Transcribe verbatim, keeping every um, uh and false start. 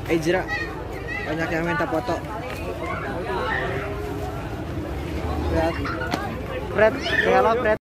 Ejra banyak yang minta foto. Lihat Fred, halo Fred.